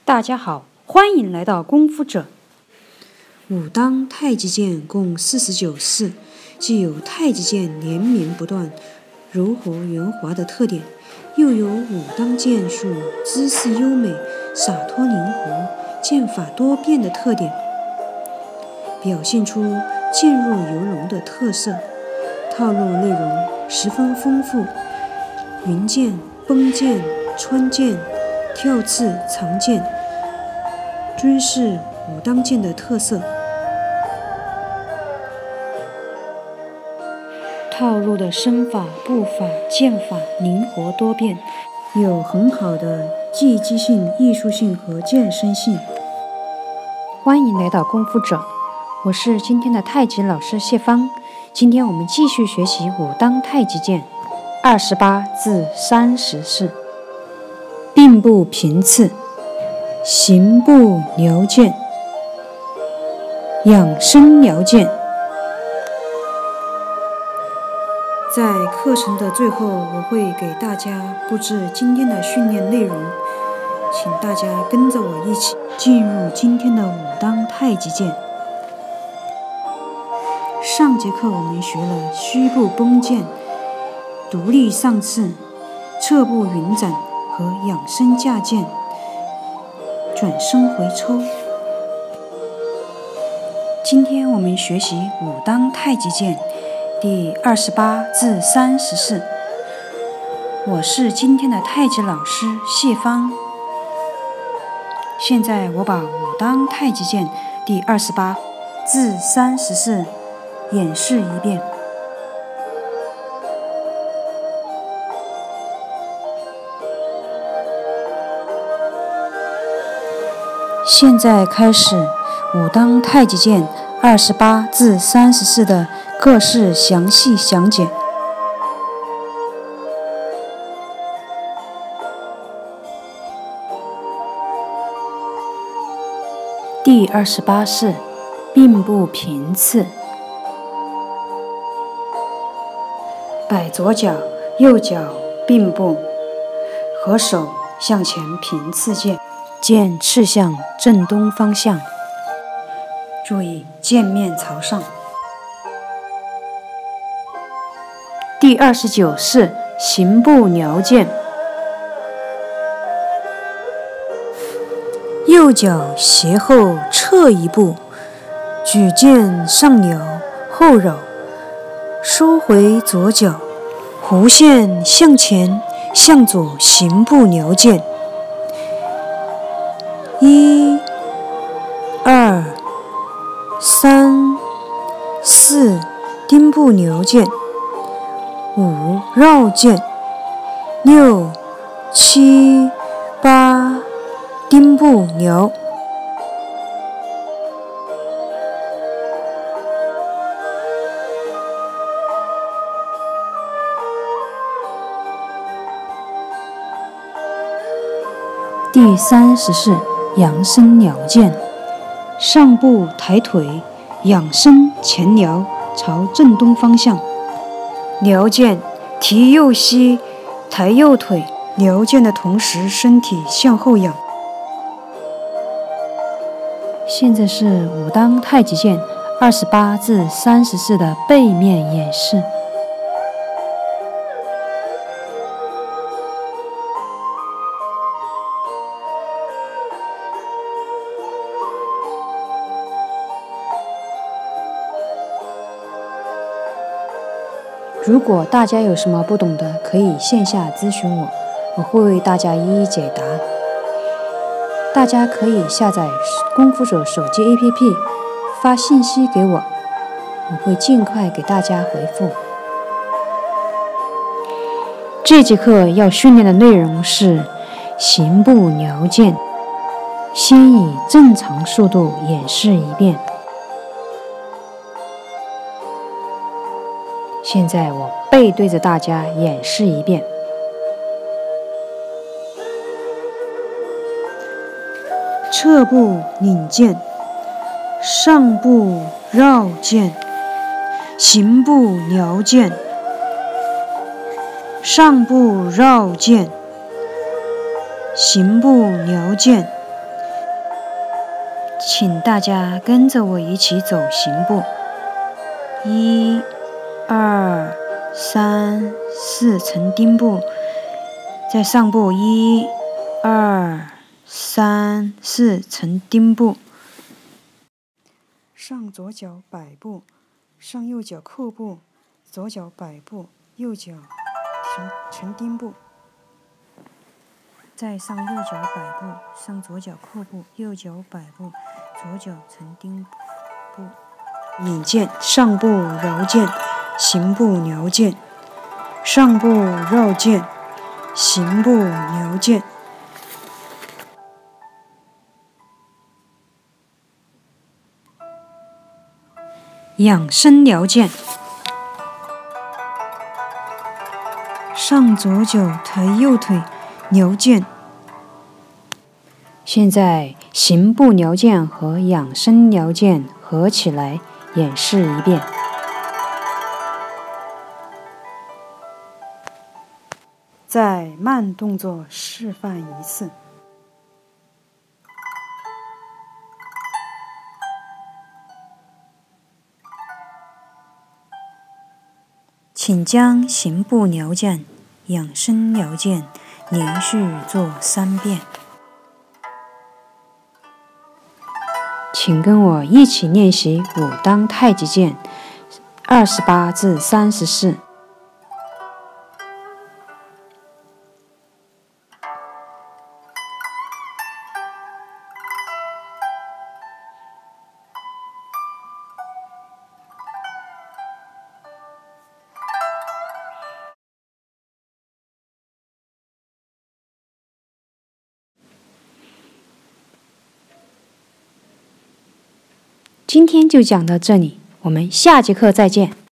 大家好，欢迎来到功夫者。 武当太极剑共49式，既有太极剑连绵不断、柔和圆滑的特点，又有武当剑术姿势优美、洒脱灵活、剑法多变的特点，表现出剑若游龙的特色。套路内容十分丰富，云剑、崩剑、穿剑、跳刺、长剑，均是武当剑的特色。套路的身法、步法、剑法灵活多变，有很好的技击性、艺术性和健身性。 欢迎来到功夫者，我是今天的太极老师谢芳。今天我们继续学习武当太极剑28至30式。并步平刺，行步撩剑，仰身撩剑。 在课程的最后，我会给大家布置今天的训练内容，请大家跟着我一起进入今天的武当太极剑。上节课我们学了虚步崩剑、独立上刺、侧步云斩和仰身架剑、转身回抽。今天我们学习武当太极剑第28至30式。我是今天的太极老师谢芳。现在我把武当太极剑第28至30式演示一遍。现在开始武当太极剑28至30式的各式详细详解。第28式，并步平刺。摆左脚，右脚并步，合手向前平刺剑，剑刺向正东方向。注意剑面朝上。第29式，行步撩剑。右脚斜后撤一步，举剑上撩后绕，收回左脚，弧线向前向左行步撩剑。1、2、3、4，丁步撩剑。5、绕剑。6、7、8，丁步撩。第30式，仰身撩剑。上步抬腿，仰身前撩，朝正东方向。撩剑，提右膝，抬右腿，撩剑的同时身体向后仰。现在是武当太极剑28至30式的背面演示。如果大家有什么不懂的，可以线下咨询我，我会为大家一一解答。大家可以下载功夫者手机 APP， 发信息给我，我会尽快给大家回复。这节课要训练的内容是行步撩剑，先以正常速度演示一遍。现在我背对着大家演示一遍。侧步领剑，上步绕剑，行步撩剑，上步绕剑，行步撩剑， 请大家跟着我一起走行步，1、2、3、4，成丁步，再上步，1、2、3、4，成丁步。 上左脚摆步，上右脚扣步，左脚摆步，右脚成丁步。再上右脚摆步，上左脚扣步，右脚摆步，左脚成丁步。引剑，上步绕剑，行步撩剑，上步绕剑，行步撩剑。 养生撩剑，上左脚抬右腿撩剑。现在行步撩剑和养生撩剑合起来演示一遍。 再慢动作示范一次。 请将行步撩剑、养生撩剑连续做3遍。请跟我一起练习武当太极剑28至34。今天就讲到这里，我们下节课再见。